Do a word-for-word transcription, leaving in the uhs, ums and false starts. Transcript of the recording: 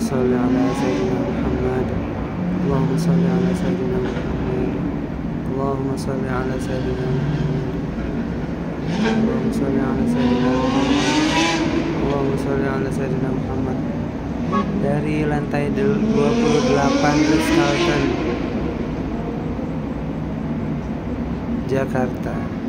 sholli ala sayyidina Muhammad. Allahumma sholli ala sayyidina Muhammad. Allahumma sholli ala sayyidina Muhammad. Allahumma sholli ala sayyidina Muhammad. Allahumma sholli ala sayyidina Muhammad. Dari lantai dua puluh delapan Ritz-Carlton, Jakarta.